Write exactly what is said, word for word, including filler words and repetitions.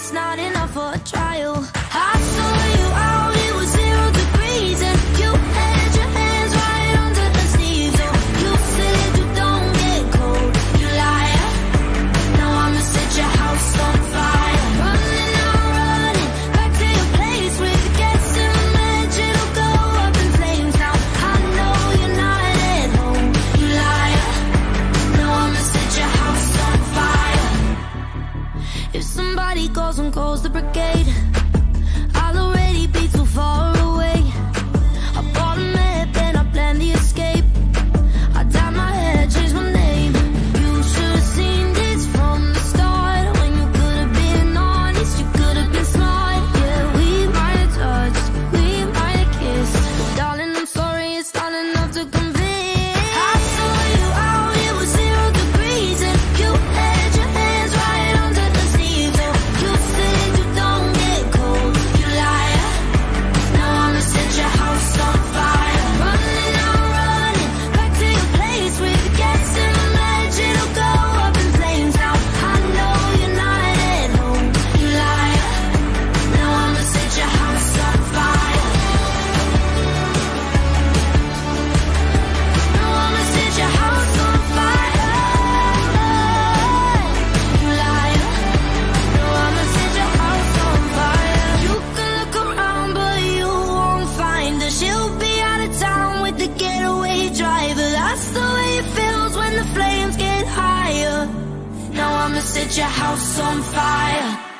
it's not enough for a trial. I saw you out, it was zero degrees, and you had your hands right under the sleeves. Oh, you said you don't get cold, you liar. Now I'ma set your house on fire. Running, I'm running back to your place with the gas in the match. It'll go up in flames. Now I know you're not at home, you liar. Now I'ma set your house on fire. If somebody calls and calls the brigade, I'll already be too far away. I bought a map and I planned the escape. I dyed my hair, changed my name. You should've seen this from the start. When you could've been honest, you could've been smart. Yeah, we might have touched, we might have kissed, but darling, I'm sorry, it's not enough to convince. I saw you out, it was zero degrees, and you had your hands right under the sleeves. Oh, you said you don't get cold, you liar. Now I'ma set your house on fire. Running, I'm running back to your place with the gas in the match. It'll go up in flames. Now I know you're not at home, you liar. Now I'ma set your house on fire. Now I'ma set your house on fire, you liar. Now I'ma set your house on fire. You can look around but you won't find her. She'll be out of town with the getaway driver. That's the way it feels when the flames get higher. Now I'ma set your house on fire.